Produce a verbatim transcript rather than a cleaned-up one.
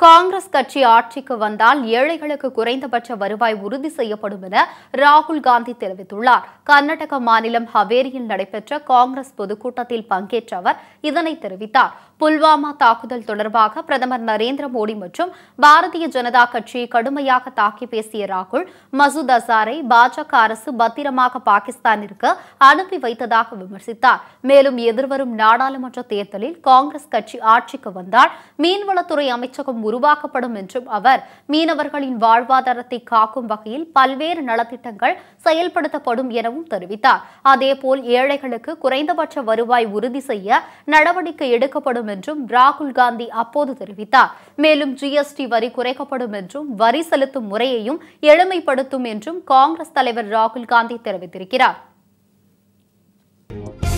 காங்கிரஸ் கட்சி ஆட்சிக்கு வந்தால் ஏழைகளுக்கு குறைந்தபட்ச வருவாய் உறுதி செய்யப்படும் என ராகுல் காந்தி தெரிவித்துள்ளார். கர்நாடக மாநிலம் ஹவேரியில் நடைபெற்ற காங்கிரஸ் பொதுக்கூட்டத்தில் பங்கேற்ற அவர் இதனை தெரிவித்தார். புல்வாமா தாக்குதல் தொடர்பாக பிரதமர் நரேந்திர மோடி மற்றும் பாரதிய ஜனதா கட்சியை கடுமையாக தாக்கி பேசிய ராகுல், மசூத் அசாரை பாஜக அரசு பத்திரமாக பாகிஸ்தானிற்கு அனுப்பி வைத்ததாக விமர்சித்தார். மேலும் எதிர்வரும் நாடாளுமன்ற தேர்தலில் காங்கிரஸ் கட்சி ஆட்சிக்கு வந்தால் மீன்வளத்துறை அமைச்சகம் உருவாக்கப்படும் என்றும் அவர் மீனவர்களின் வாழ்வாதாரத்தை காக்கும் வகையில் பல்வேறு நலத்திட்டங்கள் செயல்படுத்தப்படும் எனவும் தெரிவித்தார். அதேபோல் ஏழைகளுக்கு குறைந்தபட்ச வருவாய் உறுதி செய்ய நடவடிக்கை எடுக்கப்படும் என்றும் ராகுல் காந்தி அப்போது தெரிவித்தார். மேலும் ஜிஎஸ்டி வரி குறைக்கப்படும் என்றும் வரி செலுத்தும் முறையையும் எளிமைப்படுத்தும் என்றும் காங்கிரஸ் தலைவர் ராகுல் காந்தி தெரிவித்திருக்கிறார்.